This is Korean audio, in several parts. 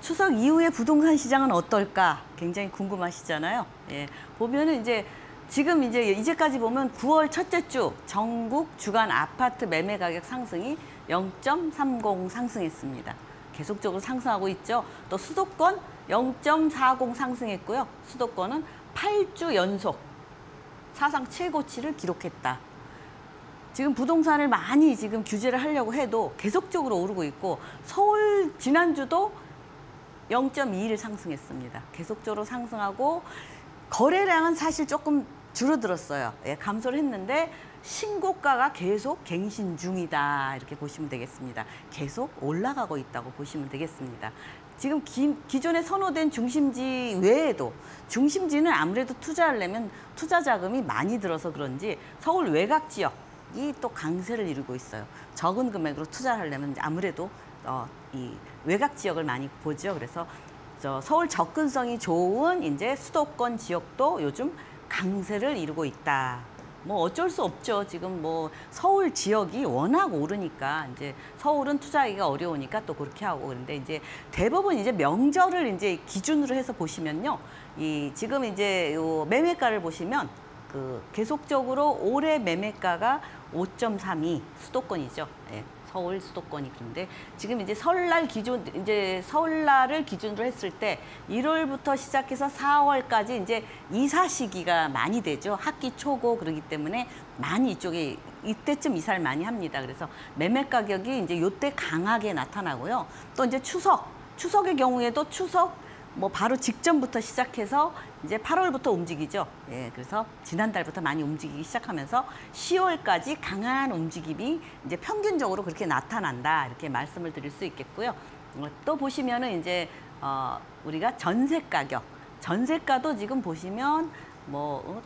추석 이후에 부동산 시장은 어떨까 굉장히 궁금하시잖아요. 예, 보면은 이제 지금 이제까지 보면 9월 첫째 주 전국 주간 아파트 매매 가격 상승이 0.30 상승했습니다. 계속적으로 상승하고 있죠. 또 수도권 0.40 상승했고요. 수도권은 8주 연속 사상 최고치를 기록했다. 지금 부동산을 많이 지금 규제를 하려고 해도 계속적으로 오르고 있고 서울 지난주도 0.21 상승했습니다. 계속적으로 상승하고 거래량은 사실 조금 줄어들었어요. 예, 감소를 했는데 신고가가 계속 갱신 중이다 이렇게 보시면 되겠습니다. 계속 올라가고 있다고 보시면 되겠습니다. 지금 기존에 선호된 중심지 외에도 중심지는 아무래도 투자하려면 투자 자금이 많이 들어서 그런지 서울 외곽 지역이 또 강세를 이루고 있어요. 적은 금액으로 투자하려면 아무래도 이 외곽 지역을 많이 보죠. 그래서 서울 접근성이 좋은 이제 수도권 지역도 요즘 강세를 이루고 있다. 뭐 어쩔 수 없죠. 지금 뭐 서울 지역이 워낙 오르니까 이제 서울은 투자하기가 어려우니까 또 그렇게 하고 그런데 이제 대부분 이제 명절을 이제 기준으로 해서 보시면요. 지금 이제 요 매매가를 보시면 계속적으로 올해 매매가가 5.32 수도권이죠. 예. 서울 수도권이 그런데 지금 이제 설날을 기준으로 했을 때 1월부터 시작해서 4월까지 이제 이사 시기가 많이 되죠. 학기 초고 그러기 때문에 많이 이때쯤 이사를 많이 합니다. 그래서 매매 가격이 이제 요때 강하게 나타나고요. 또 이제 추석의 경우에도 추석 뭐 바로 직전부터 시작해서 이제 8월부터 움직이죠. 예, 그래서 지난달부터 많이 움직이기 시작하면서 10월까지 강한 움직임이 이제 평균적으로 그렇게 나타난다 이렇게 말씀을 드릴 수 있겠고요. 또 보시면은 이제 우리가 전세가도 지금 보시면 뭐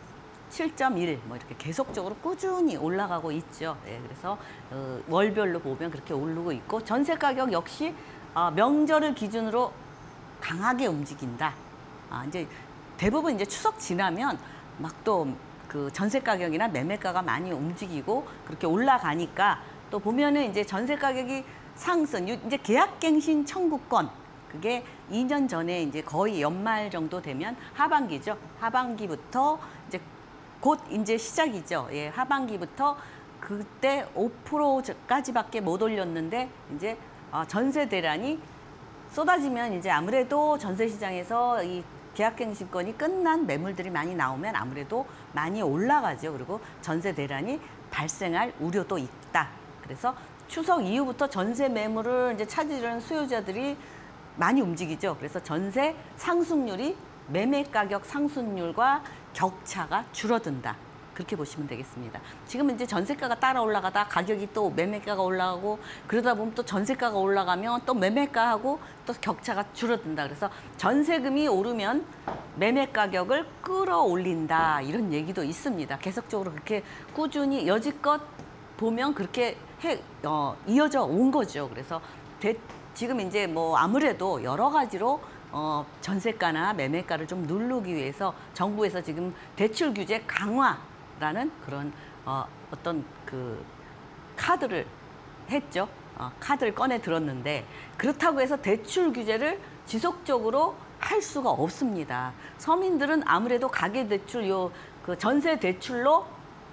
7.1 뭐 이렇게 계속적으로 꾸준히 올라가고 있죠. 예, 그래서 월별로 보면 그렇게 오르고 있고 전세 가격 역시 명절을 기준으로 강하게 움직인다. 이제 대부분 이제 추석 지나면 막 또 그 전세 가격이나 매매가가 많이 움직이고 그렇게 올라가니까 또 보면은 이제 전세 가격이 상승, 이제 계약갱신 청구권 그게 2년 전에 이제 거의 연말 정도 되면 하반기죠. 하반기부터 이제 곧 이제 시작이죠. 예, 하반기부터 그때 5%까지밖에 못 올렸는데 이제 전세 대란이 쏟아지면 이제 아무래도 전세 시장에서 이 계약갱신권이 끝난 매물들이 많이 나오면 아무래도 많이 올라가죠. 그리고 전세 대란이 발생할 우려도 있다. 그래서 추석 이후부터 전세 매물을 이제 찾으려는 수요자들이 많이 움직이죠. 그래서 전세 상승률이 매매 가격 상승률과 격차가 줄어든다. 그렇게 보시면 되겠습니다. 지금 이제 전세가가 따라 올라가다 가격이 또 매매가가 올라가고 그러다 보면 또 전세가가 올라가면 또 매매가하고 또 격차가 줄어든다. 그래서 전세금이 오르면 매매 가격을 끌어올린다. 이런 얘기도 있습니다. 계속적으로 그렇게 꾸준히 여지껏 보면 그렇게 이어져 온 거죠. 그래서 지금 이제 뭐 아무래도 여러 가지로 전세가나 매매가를 좀 누르기 위해서 정부에서 지금 대출 규제 강화라는 그런 어떤 그 카드를 했죠. 카드를 꺼내 들었는데 그렇다고 해서 대출 규제를 지속적으로 할 수가 없습니다. 서민들은 아무래도 가계대출 그 전세 대출로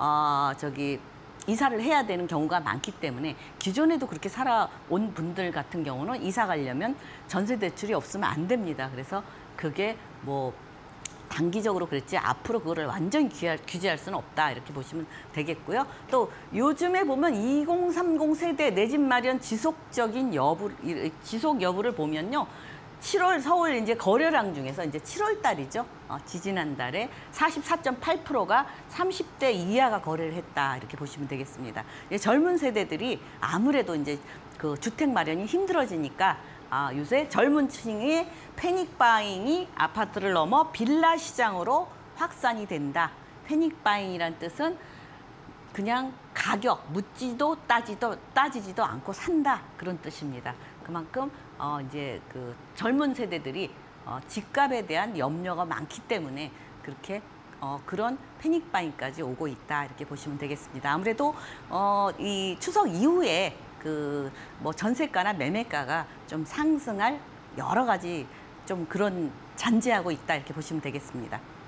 이사를 해야 되는 경우가 많기 때문에 기존에도 그렇게 살아온 분들 같은 경우는 이사 가려면 전세 대출이 없으면 안 됩니다. 그래서 그게 뭐 단기적으로 그랬지 앞으로 그거를 완전히 규제할 수는 없다 이렇게 보시면 되겠고요. 또 요즘에 보면 2030 세대 내 집 마련 지속 여부를 보면요. 7월 서울 이제 거래량 중에서 이제 7월 달이죠. 지지난달에 44.8%가 30대 이하가 거래를 했다 이렇게 보시면 되겠습니다. 젊은 세대들이 아무래도 이제 그 주택 마련이 힘들어지니까 요새 젊은 층의 패닉 바잉이 아파트를 넘어 빌라 시장으로 확산이 된다. 패닉 바잉이란 뜻은 그냥 가격 묻지도 따지지도 않고 산다 그런 뜻입니다. 그만큼 이제 그 젊은 세대들이 집값에 대한 염려가 많기 때문에 그렇게 그런 패닉 바잉까지 오고 있다 이렇게 보시면 되겠습니다. 아무래도 이 추석 이후에 그 뭐 전세가나 매매가가 좀 상승할 여러 가지 좀 그런 잔재하고 있다 이렇게 보시면 되겠습니다.